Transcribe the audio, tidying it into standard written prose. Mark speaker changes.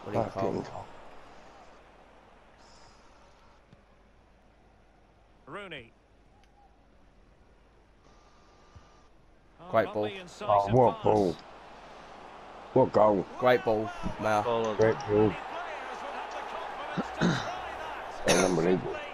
Speaker 1: William
Speaker 2: Fucking
Speaker 1: Cole.
Speaker 3: Rooney.
Speaker 1: Great ball.
Speaker 2: Oh, what ball. What goal.
Speaker 1: Great ball, Mao.
Speaker 2: Great ball. Unbelievable.